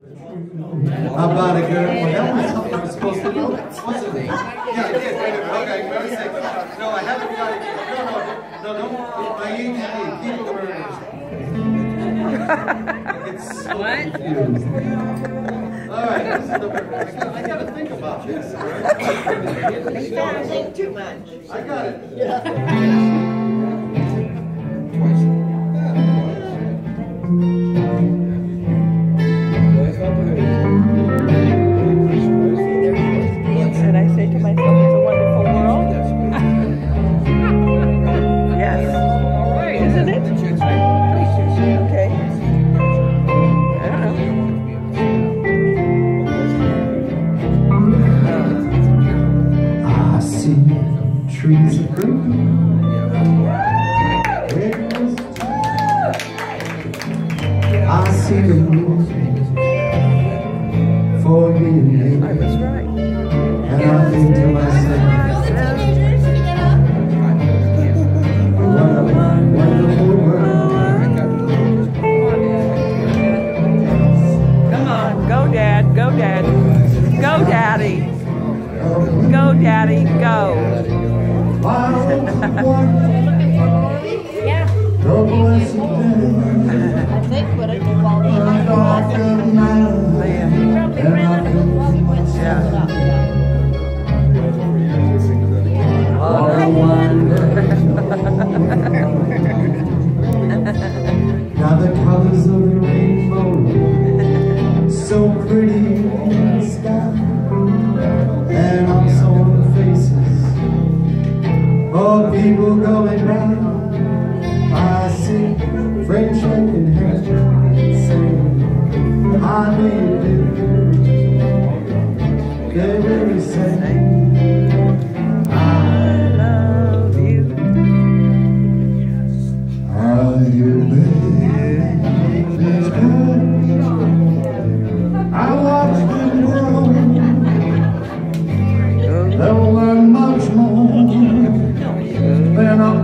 About a girl. Well, that was something I was supposed to know. What's the name? Yeah, I did. Okay, very sick. No, I haven't got it yet. No, don't. I ain't keep it where it is. It's so confused. All right, this is the I gotta think about this. All right? Don't think too much. I got it. And I say to myself, it's a wonderful world. Yes. All right. Isn't it? Okay. I don't know. I see trees of green. I see the moon for me. I was right. And I think to myself, what a wonderful world. Come on, go, Dad, go, Dad. Go, Daddy. Go, Daddy, go. Yeah. I think, but it's while we have to Now the colors of the rainbow, so pretty in the sky, and also on the faces of people going by. I see friends shaking hands, saying, "How do you do?" They really say, I love you. "Are you made this good?" I watched them grow. They'll learn much more than I